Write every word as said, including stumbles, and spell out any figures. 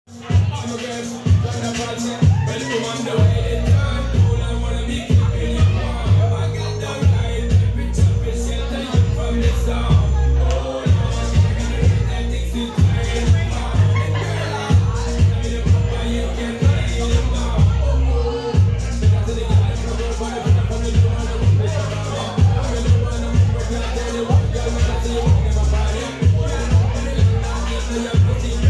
I'm again, like a partner, when you on the way in time.